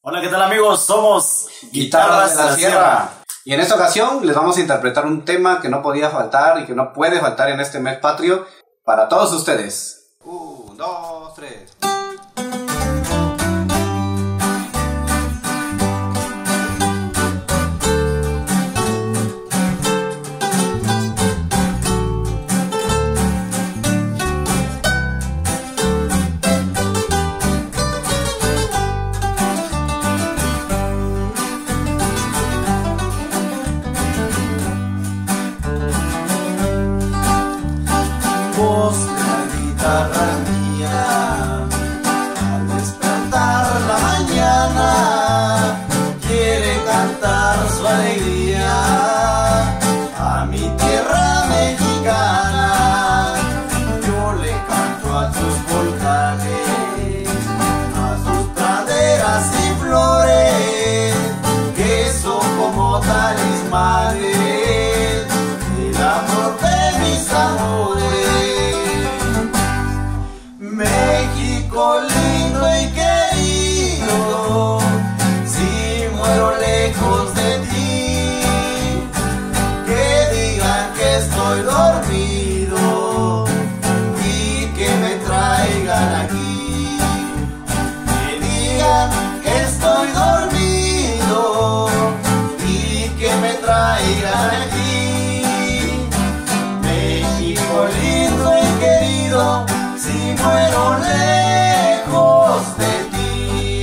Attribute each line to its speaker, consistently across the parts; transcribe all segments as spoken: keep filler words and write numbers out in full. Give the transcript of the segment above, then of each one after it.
Speaker 1: Hola, ¿qué tal amigos? Somos
Speaker 2: Guitarras de la Sierra. Y en esta ocasión les vamos a interpretar un tema que no podía faltar y que no puede faltar en este mes patrio para todos ustedes. Un, dos, tres.
Speaker 3: Voz de la guitarra mía, al despertar la mañana, quiere cantar su alegría a mi tierra mexicana. Yo le canto a sus volcanes, a sus praderas y flores, que son como talismanes el amor de mis amores. México lindo y querido, si muero lejos de ti, que digan que estoy dormido y que me traigan aquí. Que digan que estoy dormido y que me traigan aquí. México lindo y querido, si muero lejos de ti.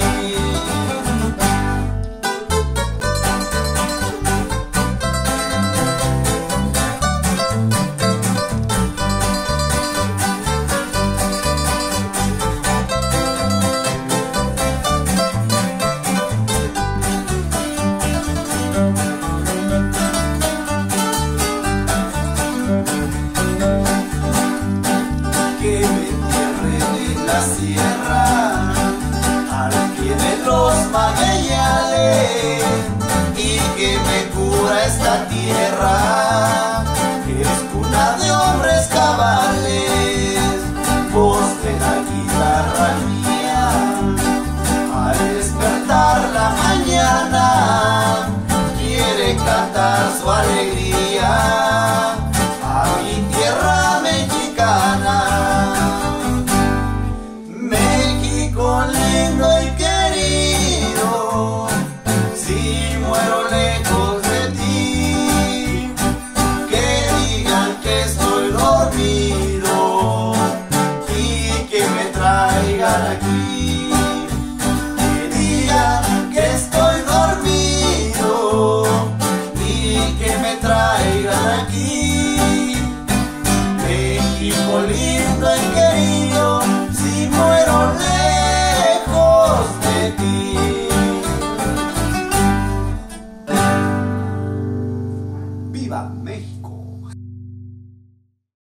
Speaker 3: Que me entierren en la sierra, al pie de los magueyales, y que me cubra esta tierra